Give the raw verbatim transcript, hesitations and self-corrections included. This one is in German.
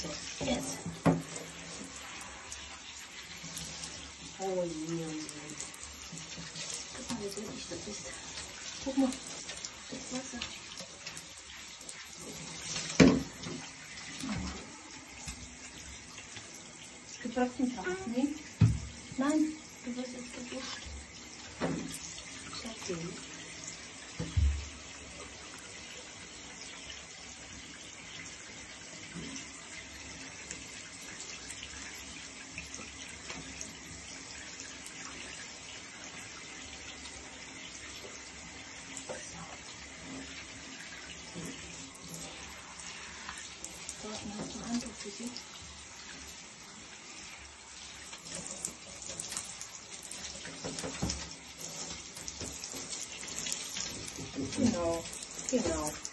Jetzt. Oh je, oh je. Guck mal, wie süßig das ist. Guck mal, das Wasser. Getropfen drauf, ne? Nein, du wirst jetzt geduscht. Schatzi. So, dann hast du ein Handtuch für sie. Genau, genau.